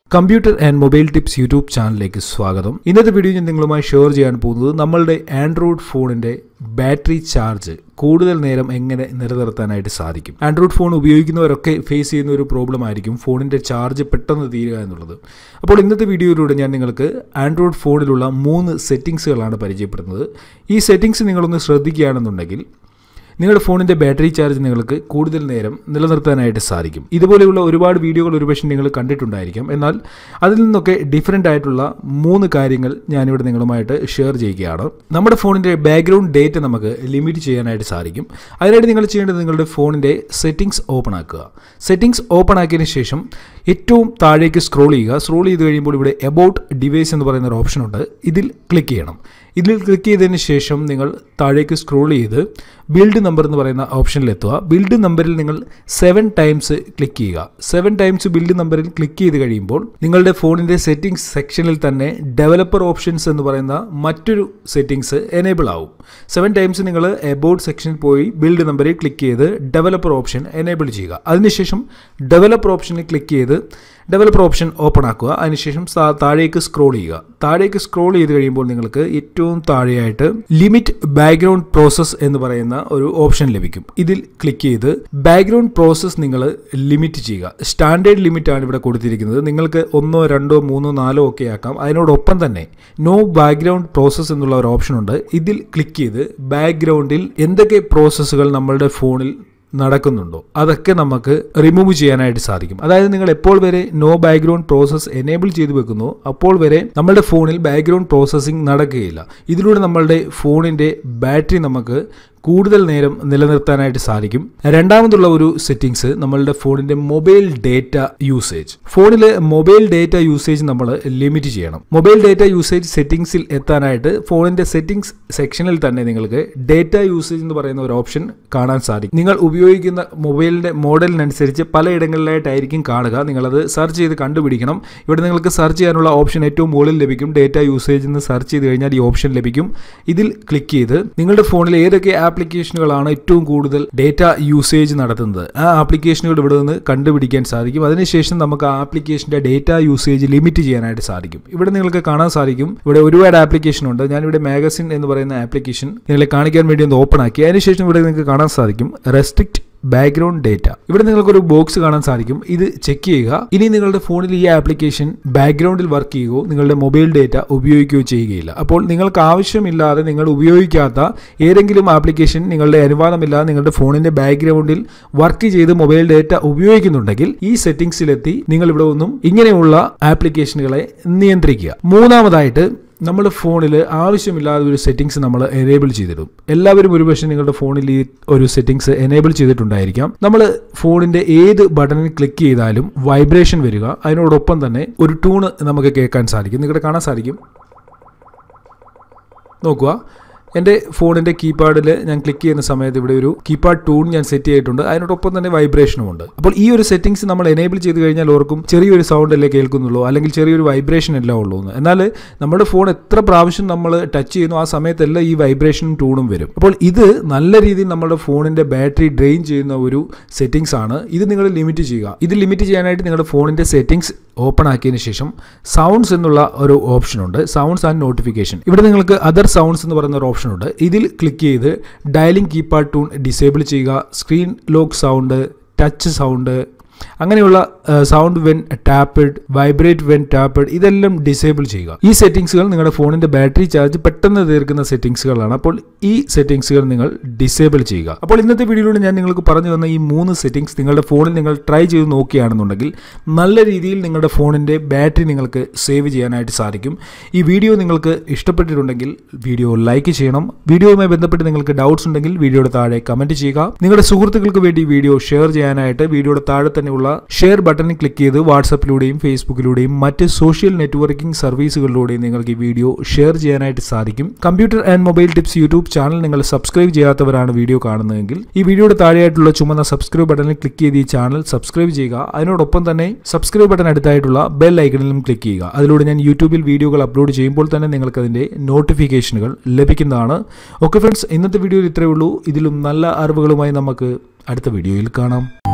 Computer and mobile tips YouTube ചാനലിലേക്ക് സ്വാഗതം. ഇന്നത്തെ വീഡിയോ ഞാൻ നിങ്ങളുമായി ഷെയർ ചെയ്യാൻ പോകുന്നത് നമ്മളുടെ ആൻഡ്രോയിഡ് ഫോണിൻ്റെ ബാറ്ററി ചാർജ് കൂടുതൽ നേരം എങ്ങനെ നിലനിർത്താനായിട്ട് സാധിക്കും. ആൻഡ്രോയിഡ് ഫോൺ ഉപയോഗിക്കുന്നവരൊക്കെ ഫേസ് ചെയ്യുന്ന ഒരു പ്രോബ്ലം ആയിരിക്കും ഫോണിൻ്റെ ചാർജ് പെട്ടെന്ന് തീരുക എന്നുള്ളത്. അപ്പോൾ ഇന്നത്തെ വീഡിയോയിലൂടെ ഞാൻ നിങ്ങൾക്ക് ആൻഡ്രോയിഡ് ഫോണിലുള്ള 3 സെറ്റിങ്സുകളാണ് പരിചയപ്പെടുന്നത്. ഈ സെറ്റിങ്സ് നിങ്ങളൊന്ന് ശ്രദ്ധിക്കുകയാണെന്നുണ്ടെങ്കിൽ നിങ്ങളുടെ ഫോണിൻ്റെ ബാറ്ററി ചാർജ് നിങ്ങൾക്ക് കൂടുതൽ നേരം നിലനിർത്താനായിട്ട് സാധിക്കും. ഇതുപോലെയുള്ള ഒരുപാട് വീഡിയോകൾ ഒരുപക്ഷെ നിങ്ങൾ കണ്ടിട്ടുണ്ടായിരിക്കാം. എന്നാൽ അതിൽ നിന്നൊക്കെ ഡിഫറൻ്റ് ആയിട്ടുള്ള 3 കാര്യങ്ങൾ ഞാനിവിടെ നിങ്ങളുമായിട്ട് ഷെയർ ചെയ്യുകയാണ്. നമ്മുടെ ഫോണിൻ്റെ ബാക്ക്ഗ്രൗണ്ട് ഡേറ്റ നമുക്ക് ലിമിറ്റ് ചെയ്യാനായിട്ട് സാധിക്കും. അതിനായിട്ട് നിങ്ങൾ ചെയ്യേണ്ടത് നിങ്ങളുടെ ഫോണിൻ്റെ സെറ്റിങ്സ് ഓപ്പൺ ആക്കുക. സെറ്റിങ്സ് ഓപ്പൺ ആക്കിയതിന് ശേഷം ഏറ്റവും താഴേക്ക് സ്ക്രോൾ ചെയ്യുക. സ്ക്രോൾ ചെയ്ത് കഴിയുമ്പോൾ ഇവിടെ എബൌട്ട് ഡിവൈസ് എന്ന് പറയുന്ന ഒരു ഓപ്ഷൻ ഉണ്ട്. ഇതിൽ ക്ലിക്ക് ചെയ്യണം. ഇതിൽ ക്ലിക്ക് ചെയ്തതിന് ശേഷം നിങ്ങൾ താഴേക്ക് സ്ക്രോൾ ചെയ്ത് ബിൽഡ് നമ്പർ എന്ന് പറയുന്ന ഓപ്ഷനിലെത്തുക. ബിൽഡ് നമ്പറിൽ നിങ്ങൾ 7 ടൈംസ് ക്ലിക്ക് ചെയ്യുക. 7 ടൈംസ് ബിൽഡ് നമ്പറിൽ ക്ലിക്ക് ചെയ്ത് കഴിയുമ്പോൾ നിങ്ങളുടെ ഫോണിൻ്റെ സെറ്റിംഗ്സ് സെക്ഷനിൽ തന്നെ ഡെവലപ്പർ ഓപ്ഷൻസ് എന്ന് പറയുന്ന മറ്റൊരു സെറ്റിംഗ്സ് എനേബിൾ ആവും. 7 ടൈംസ് നിങ്ങൾ എബൌട്ട് സെക്ഷനിൽ പോയി ബിൽഡ് നമ്പറിൽ ക്ലിക്ക് ചെയ്ത് ഡെവലപ്പർ ഓപ്ഷൻ എനേബിൾ ചെയ്യുക. അതിനുശേഷം ഡെവലപ്പർ ഓപ്ഷനിൽ ക്ലിക്ക് ചെയ്ത് ഡെവലപ്പർ ഓപ്ഷൻ ഓപ്പൺ ആക്കുക. അതിനുശേഷം താഴേക്ക് സ്ക്രോൾ ചെയ്യുക. താഴേക്ക് സ്ക്രോൾ ചെയ്ത് കഴിയുമ്പോൾ നിങ്ങൾക്ക് ഏറ്റവും താഴെയായിട്ട് ലിമിറ്റ് ബാക്ക്ഗ്രൗണ്ട് പ്രോസസ്സ് എന്ന് പറയുന്ന ഒരു ഓപ്ഷൻ ലഭിക്കും. ഇതിൽ ക്ലിക്ക് ചെയ്ത് ബാക്ക്ഗ്രൗണ്ട് പ്രോസസ്സ് നിങ്ങൾ ലിമിറ്റ് ചെയ്യുക. സ്റ്റാൻഡേർഡ് ലിമിറ്റ് ആണ് ഇവിടെ കൊടുത്തിരിക്കുന്നത്. നിങ്ങൾക്ക് 1, 2, 3, 4 ഒക്കെ ആക്കാം. അതിനോടൊപ്പം തന്നെ നോ ബാക്ക്ഗ്രൗണ്ട് പ്രോസസ്സ് എന്നുള്ള ഒരു ഓപ്ഷൻ ഉണ്ട്. ഇതിൽ ക്ലിക്ക് ചെയ്ത് ബാക്ക്ഗ്രൗണ്ടിൽ എന്തൊക്കെ പ്രോസസ്സുകൾ നമ്മളുടെ ഫോണിൽ നടക്കുന്നുണ്ടോ അതൊക്കെ നമുക്ക് റിമൂവ് ചെയ്യാനായിട്ട് സാധിക്കും. അതായത് നിങ്ങൾ എപ്പോൾ വരെ നോ ബാക്ക്ഗ്രൗണ്ട് പ്രോസസ്സ് എനേബിൾ ചെയ്ത് വെക്കുന്നു അപ്പോൾ വരെ നമ്മളുടെ ഫോണിൽ ബാക്ക്ഗ്രൗണ്ട് പ്രോസസ്സിംഗ് നടക്കുകയില്ല. ഇതിലൂടെ നമ്മളുടെ ഫോണിൻ്റെ ബാറ്ററി നമുക്ക് കൂടുതൽ നേരം നിലനിർത്താനായിട്ട് സാധിക്കും. രണ്ടാമതുള്ള ഒരു സെറ്റിംഗ്സ് നമ്മളുടെ ഫോണിൻ്റെ മൊബൈൽ ഡേറ്റ യൂസേജ്. ഫോണിലെ മൊബൈൽ ഡേറ്റ യൂസേജ് നമ്മൾ ലിമിറ്റ് ചെയ്യണം. മൊബൈൽ ഡേറ്റ യൂസേജ് സെറ്റിംഗ്സിൽ എത്താനായിട്ട് ഫോണിൻ്റെ സെറ്റിംഗ്സ് സെക്ഷനിൽ തന്നെ നിങ്ങൾക്ക് ഡേറ്റ യൂസേജ് എന്ന് പറയുന്ന ഒരു ഓപ്ഷൻ കാണാൻ സാധിക്കും. നിങ്ങൾ ഉപയോഗിക്കുന്ന മൊബൈലിൻ്റെ മോഡലിനനുസരിച്ച് പലയിടങ്ങളിലായിട്ടായിരിക്കും കാണുക. നിങ്ങളത് സെർച്ച് ചെയ്ത് കണ്ടുപിടിക്കണം. ഇവിടെ നിങ്ങൾക്ക് സെർച്ച് ചെയ്യാനുള്ള ഓപ്ഷൻ ഏറ്റവും മുകളിൽ ലഭിക്കും. ഡേറ്റ യൂസേജ് എന്ന് സെർച്ച് ചെയ്ത് കഴിഞ്ഞാൽ ഈ ഓപ്ഷൻ ലഭിക്കും. ഇതിൽ ക്ലിക്ക് ചെയ്ത് നിങ്ങളുടെ ഫോണിൽ ഏതൊക്കെ ആപ്ലിക്കേഷനുകളാണ് ഏറ്റവും കൂടുതൽ ഡേറ്റ യൂസേജ് നടത്തുന്നത് ആ ആപ്ലിക്കേഷനുകൾ ഇവിടെ നിന്ന് കണ്ടുപിടിക്കാൻ സാധിക്കും. അതിനുശേഷം നമുക്ക് ആ ആപ്ലിക്കേഷൻ്റെ ഡേറ്റ യൂസേജ് ലിമിറ്റ് ചെയ്യാനായിട്ട് സാധിക്കും. ഇവിടെ നിങ്ങൾക്ക് കാണാൻ സാധിക്കും ഇവിടെ ഒരുപാട് ആപ്ലിക്കേഷൻ ഉണ്ട്. ഞാനിവിടെ മാഗസിൻ എന്ന് പറയുന്ന ആപ്ലിക്കേഷൻ നിങ്ങളെ കാണിക്കാൻ വേണ്ടി ഒന്ന് ഓപ്പൺ ആക്കി. അതിനുശേഷം ഇവിടെ നിങ്ങൾക്ക് കാണാൻ സാധിക്കും റെസ്ട്രിക്റ്റ് ബാക്ക്ഗ്രൗണ്ട് ഡേറ്റ. ഇവിടെ നിങ്ങൾക്കൊരു ബോക്സ് കാണാൻ സാധിക്കും. ഇത് ചെക്ക് ചെയ്യുക. ഇനി നിങ്ങളുടെ ഫോണിൽ ഈ ആപ്ലിക്കേഷൻ ബാക്ക്ഗ്രൗണ്ടിൽ വർക്ക് ചെയ്യുകയോ നിങ്ങളുടെ മൊബൈൽ ഡേറ്റ ഉപയോഗിക്കുകയോ ചെയ്യുകയില്ല. അപ്പോൾ നിങ്ങൾക്ക് ആവശ്യമില്ലാതെ നിങ്ങൾ ഉപയോഗിക്കാത്ത ഏതെങ്കിലും ആപ്ലിക്കേഷൻ നിങ്ങളുടെ അനുവാദമില്ലാതെ നിങ്ങളുടെ ഫോണിന്റെ ബാക്ക്ഗ്രൗണ്ടിൽ വർക്ക് ചെയ്ത് മൊബൈൽ ഡേറ്റ ഉപയോഗിക്കുന്നുണ്ടെങ്കിൽ ഈ സെറ്റിംഗ്സിലെത്തി നിങ്ങൾ ഇവിടെ ഒന്നും ഇങ്ങനെയുള്ള ആപ്ലിക്കേഷനുകളെ നിയന്ത്രിക്കുക. മൂന്നാമതായിട്ട് നമ്മുടെ ഫോണിൽ ആവശ്യമില്ലാതെ ഒരു സെറ്റിംഗ്സ് നമ്മൾ എനേബിൾ ചെയ്തിടും. എല്ലാവരും ഒരുപക്ഷെ നിങ്ങളുടെ ഫോണിൽ ഈ ഒരു സെറ്റിംഗ്സ് എനേബിൾ ചെയ്തിട്ടുണ്ടായിരിക്കാം. നമ്മൾ ഫോണിന്റെ ഏത് ബട്ടണിൽ ക്ലിക്ക് ചെയ്താലും വൈബ്രേഷൻ വരിക. അതിനോടൊപ്പം തന്നെ ഒരു ട്യൂണ് നമുക്ക് കേൾക്കാൻ സാധിക്കും. നിങ്ങളുടെ കാണാൻ സാധിക്കും. നോക്കുക, എൻ്റെ ഫോണിൻ്റെ കീപാഡിൽ ഞാൻ ക്ലിക്ക് ചെയ്യുന്ന സമയത്ത് ഇവിടെ ഒരു കീപാഡ് ട്യൂൺ ഞാൻ സെറ്റ് ചെയ്തിട്ടുണ്ട്. അതിനോടൊപ്പം തന്നെ വൈബ്രേഷനും ഉണ്ട്. അപ്പോൾ ഈ ഒരു സെറ്റിംഗ്സ് നമ്മൾ എനേബിൾ ചെയ്ത് കഴിഞ്ഞാൽ ഓർക്കും ചെറിയൊരു സൗണ്ട് അല്ലേ കേൾക്കുന്നുള്ളൂ, അല്ലെങ്കിൽ ചെറിയൊരു വൈബ്രേഷൻ എല്ലാം ഉള്ളൂ എന്ന്. എന്നാൽ നമ്മുടെ ഫോൺ എത്ര പ്രാവശ്യം നമ്മൾ ടച്ച് ചെയ്യുന്നു ആ സമയത്തെല്ലാം ഈ വൈബ്രേഷനും ട്യൂണും വരും. അപ്പോൾ ഇത് നല്ല രീതിയിൽ നമ്മുടെ ഫോണിൻ്റെ ബാറ്ററി ഡ്രെയിൻ ചെയ്യുന്ന ഒരു സെറ്റിംഗ്സ് ആണ്. ഇത് നിങ്ങൾ ലിമിറ്റ് ചെയ്യുക. ഇത് ലിമിറ്റ് ചെയ്യാനായിട്ട് നിങ്ങളുടെ ഫോണിൻ്റെ സെറ്റിംഗ്സ് ഓപ്പൺ ആക്കിയതിന് ശേഷം സൗണ്ട്സ് എന്നുള്ള ഒരു ഓപ്ഷൻ ഉണ്ട്. Sounds and notification. ഇവിടെ നിങ്ങൾക്ക് അതർ സൗണ്ട്സ് എന്ന് പറയുന്ന ഒരു ഓപ്ഷൻ ഉണ്ട്. ഇതിൽ ക്ലിക്ക് ചെയ്ത് ഡയലിംഗ് കീപാഡ് ട്യൂൺ ഡിസേബിൾ ചെയ്യുക. Screen lock sound, touch sound, അങ്ങനെയുള്ള sound when tapped, vibrate when tapped, ഇതെല്ലാം ഡിസേബിൾ ചെയ്യുക. ഈ സെറ്റിംഗ്സുകൾ നിങ്ങളുടെ ഫോണിന്റെ ബാറ്ററി ചാർജ് പെട്ടെന്ന് തീർക്കുന്ന സെറ്റിംഗ്സുകളാണ്. അപ്പോൾ ഈ സെറ്റിംഗ്സുകൾ നിങ്ങൾ ഡിസേബിൾ ചെയ്യുക. അപ്പോൾ ഇന്നത്തെ വീഡിയോയിലൂടെ ഞാൻ നിങ്ങൾക്ക് പറഞ്ഞു തന്ന ഈ 3 സെറ്റിംഗ്സ് നിങ്ങളുടെ ഫോണിൽ നിങ്ങൾ ട്രൈ ചെയ്ത് നോക്കുകയാണെന്നുണ്ടെങ്കിൽ നല്ല രീതിയിൽ നിങ്ങളുടെ ഫോണിന്റെ ബാറ്ററി നിങ്ങൾക്ക് സേവ് ചെയ്യാനായിട്ട് സാധിക്കും. ഈ വീഡിയോ നിങ്ങൾക്ക് ഇഷ്ടപ്പെട്ടിട്ടുണ്ടെങ്കിൽ വീഡിയോ ലൈക്ക് ചെയ്യണം. വീഡിയോയുമായി ബന്ധപ്പെട്ട് നിങ്ങൾക്ക് ഡൗട്ട്സ് ഉണ്ടെങ്കിൽ വീഡിയോയുടെ താഴെ കമന്റ് ചെയ്യുക. നിങ്ങളുടെ സുഹൃത്തുക്കൾക്ക് വേണ്ടി വീഡിയോ ഷെയർ ചെയ്യാനായിട്ട് വീഡിയോയുടെ താഴെ തന്നെയുള്ള ഷെയർ ബട്ടണിൽ ക്ലിക്ക് ചെയ്ത് വാട്സാപ്പിലൂടെയും ഫേസ്ബുക്കിലൂടെയും മറ്റ് സോഷ്യൽ നെറ്റ്വർക്കിംഗ് സർവീസുകളിലൂടെയും നിങ്ങൾക്ക് ഈ വീഡിയോ ഷെയർ ചെയ്യാനായിട്ട് സാധിക്കും. Computer and mobile tips YouTube channel നിങ്ങൾ സബ്സ്ക്രൈബ് ചെയ്യാത്തവരാണ് വീഡിയോ കാണുന്നതെങ്കിൽ ഈ വീഡിയോയുടെ താഴെയായിട്ടുള്ള ചുമന്ന സബ്സ്ക്രൈബ് ബട്ടണിൽ ക്ലിക്ക് ചെയ്ത് ഈ ചാനൽ സബ്സ്ക്രൈബ് ചെയ്യുക. അതിനോടൊപ്പം തന്നെ സബ്സ്ക്രൈബ് ബട്ടൺ അടുത്തായിട്ടുള്ള ബെൽ ഐക്കണിലും ക്ലിക്ക് ചെയ്യുക. അതിലൂടെ ഞാൻ യൂട്യൂബിൽ വീഡിയോകൾ അപ്ലോഡ് ചെയ്യുമ്പോൾ തന്നെ നിങ്ങൾക്ക് അതിന്റെ നോട്ടിഫിക്കേഷനുകൾ ലഭിക്കുന്നതാണ്. ഓക്കെ ഫ്രണ്ട്സ്, ഇന്നത്തെ വീഡിയോയിൽ ഇത്രയേ ഉള്ളൂ. ഇതിലും നല്ല അറിവുകളുമായി നമുക്ക് അടുത്ത വീഡിയോയിൽ കാണാം.